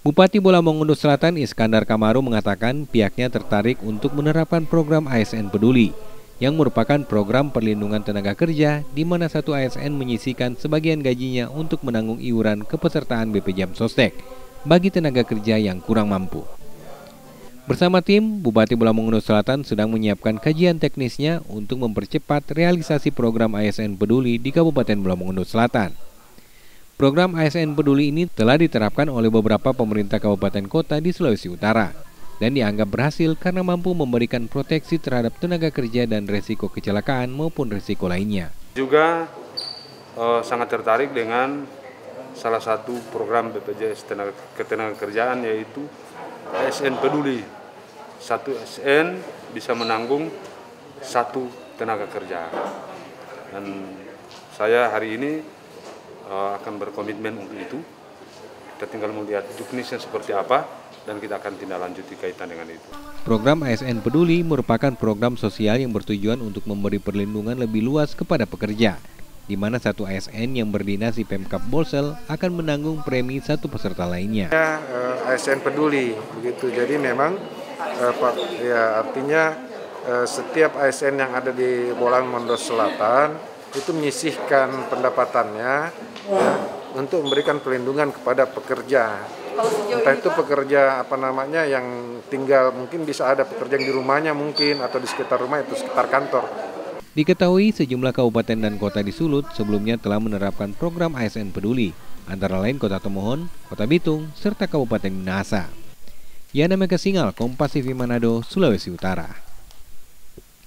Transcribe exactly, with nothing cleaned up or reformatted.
Bupati Bola Mongondo Selatan Iskandar Kamaru mengatakan pihaknya tertarik untuk menerapkan program A S N Peduli yang merupakan program perlindungan tenaga kerja di mana satu A S N menyisihkan sebagian gajinya untuk menanggung iuran kepesertaan B P Jam Sostek bagi tenaga kerja yang kurang mampu. Bersama tim, Bupati Bola Mongondo Selatan sedang menyiapkan kajian teknisnya untuk mempercepat realisasi program A S N Peduli di Kabupaten Bola Mongondo Selatan. Program A S N Peduli ini telah diterapkan oleh beberapa pemerintah kabupaten kota di Sulawesi Utara dan dianggap berhasil karena mampu memberikan proteksi terhadap tenaga kerja dan resiko kecelakaan maupun resiko lainnya. Juga eh, sangat tertarik dengan salah satu program B P J S Ketenagakerjaan yaitu A S N Peduli. Satu A S N bisa menanggung satu tenaga kerja. Dan saya hari ini Uh, akan berkomitmen untuk itu. Kita tinggal melihat juknisnya seperti apa dan kita akan tindak lanjuti kaitan dengan itu. Program A S N Peduli merupakan program sosial yang bertujuan untuk memberi perlindungan lebih luas kepada pekerja, di mana satu A S N yang berdinas di Pemkab Bolsel akan menanggung premi satu peserta lainnya. Ya, uh, A S N Peduli begitu. Jadi memang uh, Pak, ya artinya uh, setiap A S N yang ada di Bola Mongondo Selatan itu menyisihkan pendapatannya ya, untuk memberikan perlindungan kepada pekerja. Entah itu pekerja apa namanya yang tinggal, mungkin bisa ada pekerja yang di rumahnya mungkin atau di sekitar rumah itu sekitar kantor. Diketahui sejumlah kabupaten dan kota di Sulut sebelumnya telah menerapkan program A S N Peduli, antara lain Kota Tomohon, Kota Bitung, serta Kabupaten Minahasa. Yana Mega Singal, Kompas T V Manado, Sulawesi Utara.